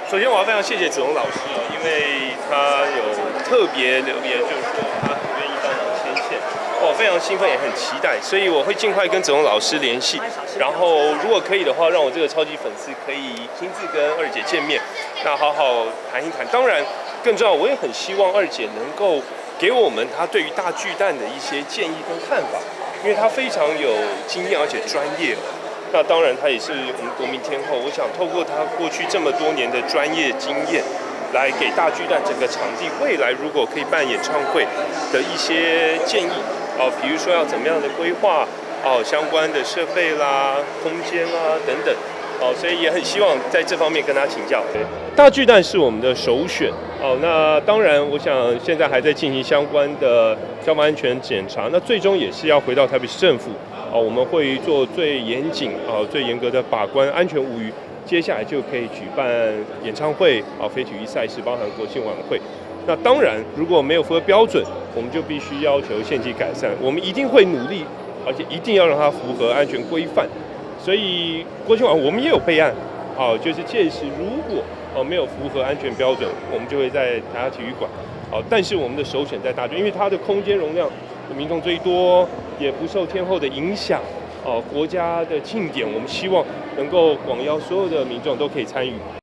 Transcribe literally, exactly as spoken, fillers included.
首先，我要非常谢谢子龙老师哦，因为他有特别留言，就是说他很愿意帮忙牵线，我非常兴奋，也很期待，所以我会尽快跟子龙老师联系，然后如果可以的话，让我这个超级粉丝可以亲自跟二姐见面，那好好谈一谈。当然，更重要，我也很希望二姐能够给我们她对于大巨蛋的一些建议跟看法，因为她非常有经验而且专业。那当然，她也是我们国民天后。我想透过她过去这么多年的专业经验，来给大巨蛋整个场地未来如果可以办演唱会的一些建议哦，比如说要怎么样的规划哦，相关的设备啦、空间啦等等哦，所以也很希望在这方面跟她请教。大巨蛋是我们的首选哦，那当然，我想现在还在进行相关的消防安全检查，那最终也是要回到台北市政府。哦，我们会做最严谨、啊最严格的把关，安全无虞。接下来就可以举办演唱会、啊非体育赛事，包含国庆晚会。那当然，如果没有符合标准，我们就必须要求限期改善。我们一定会努力，而且一定要让它符合安全规范。所以国庆晚我们也有备案，啊，就是届时如果哦没有符合安全标准，我们就会在台下体育馆。好，但是我们的首选在大巨，因为它的空间容量民众最多，也不受天候的影响。哦，国家的庆典，我们希望能够广邀所有的民众都可以参与。